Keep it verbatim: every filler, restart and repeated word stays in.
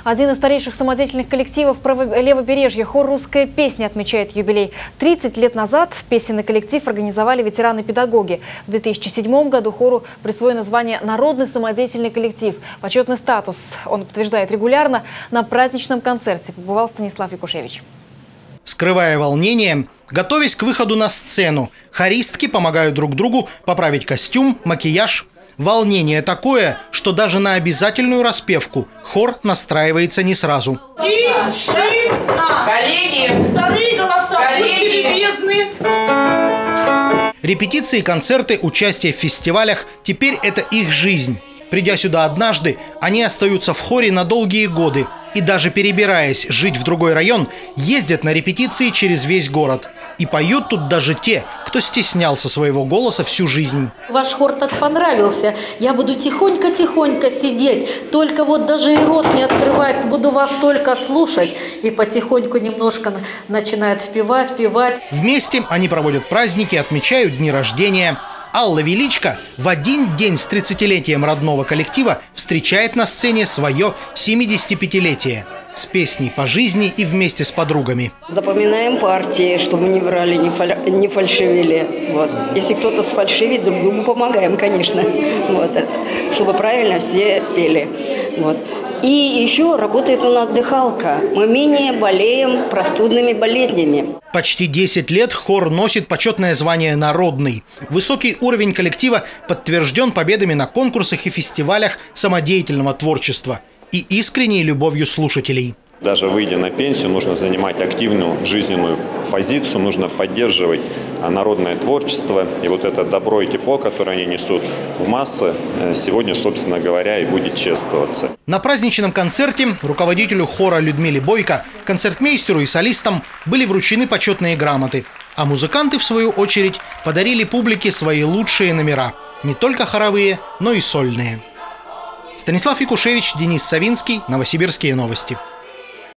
Один из старейших самодеятельных коллективов Левобережья, хор «Русская песня», отмечает юбилей. тридцать лет назад песенный коллектив организовали ветераны-педагоги. В две тысячи седьмом году хору присвоено звание «Народный самодеятельный коллектив». Почетный статус он подтверждает регулярно. На праздничном концерте побывал Станислав Якушевич. Скрывая волнение, готовясь к выходу на сцену, хористки помогают друг другу поправить костюм, макияж. Волнение такое, что даже на обязательную распевку хор настраивается не сразу. Тише! Колени! Вторые голоса! Колени! Любезны! Репетиции, концерты, участие в фестивалях – теперь это их жизнь. Придя сюда однажды, они остаются в хоре на долгие годы. И даже перебираясь жить в другой район, ездят на репетиции через весь город. И поют тут даже те, кто стеснялся своего голоса всю жизнь. Ваш хор так понравился. Я буду тихонько-тихонько сидеть. Только вот даже и рот не открывать. Буду вас только слушать. И потихоньку немножко начинают впевать, певать. Вместе они проводят праздники, отмечают дни рождения. Алла Величко в один день с тридцатилетием родного коллектива встречает на сцене свое семидесятипятилетие. С песней по жизни и вместе с подругами. Запоминаем партии, чтобы не врали, не, фаль... не фальшивили. Вот. Если кто-то сфальшивит, друг другу помогаем, конечно. Вот. Чтобы правильно все пели. Вот. И еще работает у нас дыхалка. Мы менее болеем простудными болезнями. Почти десять лет хор носит почетное звание «Народный». Высокий уровень коллектива подтвержден победами на конкурсах и фестивалях самодеятельного творчества и искренней любовью слушателей. Даже выйдя на пенсию, нужно занимать активную жизненную позицию, нужно поддерживать народное творчество. И вот это добро и тепло, которое они несут в массы, сегодня, собственно говоря, и будет чествоваться. На праздничном концерте руководителю хора Людмиле Бойко, концертмейстеру и солистам были вручены почетные грамоты. А музыканты, в свою очередь, подарили публике свои лучшие номера. Не только хоровые, но и сольные. Станислав Якушевич, Денис Савинский, Новосибирские новости.